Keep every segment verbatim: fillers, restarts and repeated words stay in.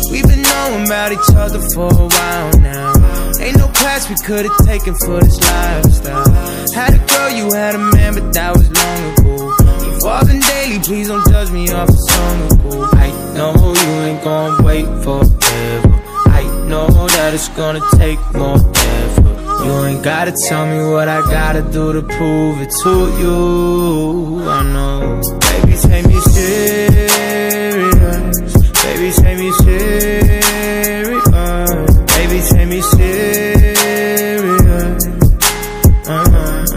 We've been knowing about each other for a while now. Ain't no class we could've taken for this lifestyle. Had a girl, you had a man, but that was long ago. Evolving daily, please don't judge me off a song ago. I know you ain't gon' wait forever. I know that it's gonna take more effort. You ain't gotta tell me what I gotta do to prove it to you. I know. Baby, take me serious. Baby, take me serious. Baby, take me serious. uh-huh.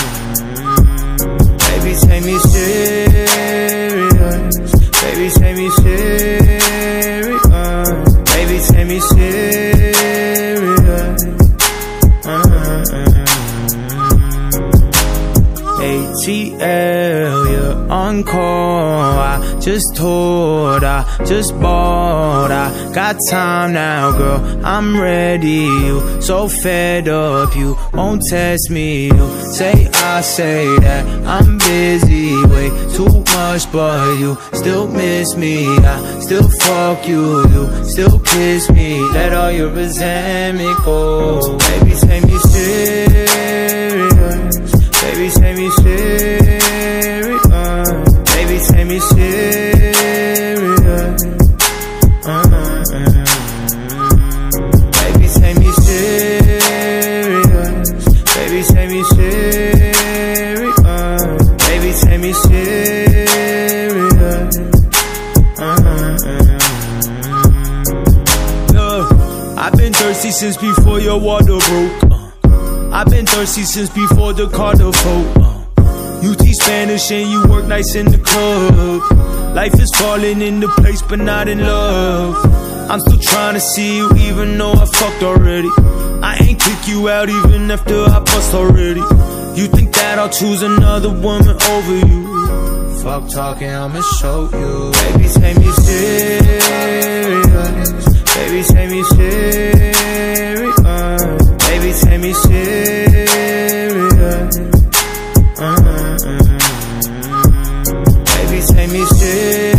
Baby, take me serious. Baby, take me serious. Baby, take me serious. A T L, you're on call. I just told, I just bought. I got time now, girl, I'm ready. You so fed up, you won't test me. You say I say that I'm busy, way too much, but you still miss me. I still fuck you, you still kiss me. Let all your resentment go. Baby, take me serious. Baby, take me serious. Baby, take me serious. uh-huh. Baby, take me serious. Baby, take me serious. Baby, take me serious. uh-huh. Look, I've been thirsty since before your water broke. I've been thirsty since before the Carter vote. uh, You teach Spanish and you work nights in the club. Life is falling into place but not in love. I'm still trying to see you even though I fucked already. I ain't kick you out even after I bust already. You think that I'll choose another woman over you? Fuck talking, I'ma show you. Baby, take me serious. Baby, take me serious. Baby, take me serious. uh-huh. Baby, take me serious.